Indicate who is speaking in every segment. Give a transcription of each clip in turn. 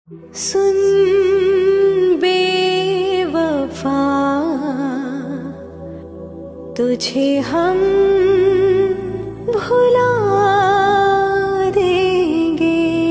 Speaker 1: सुन बेवफा, तुझे हम भुला देंगे।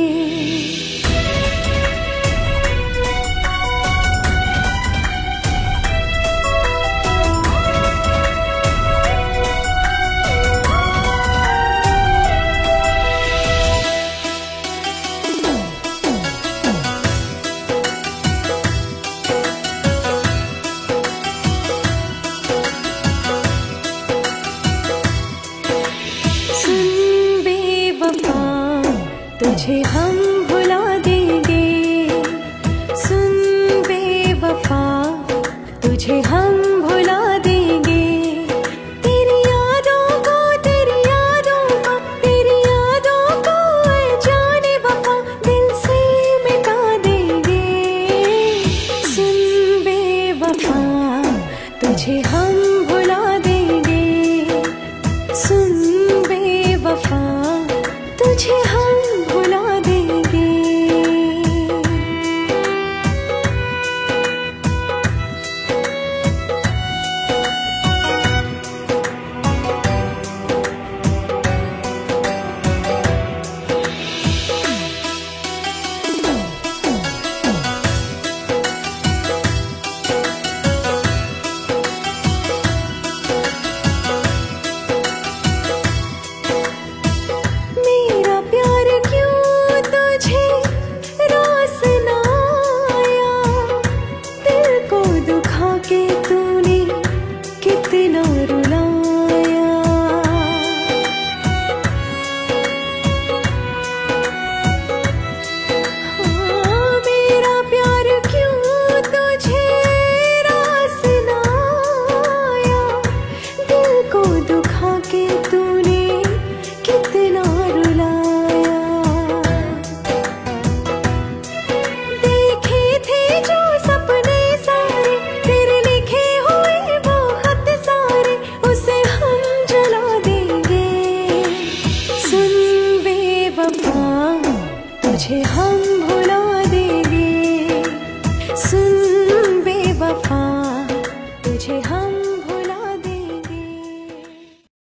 Speaker 1: तुझे हम भुला देंगे। सुन बेवफा, तुझे हम भुला देंगे। तेरी यादों को जाने वफा दिल से मिटा देंगे। सुन बेवफा, तुझे हम भुला देंगे। सुन बेवफा, तुझे हम तुझे हम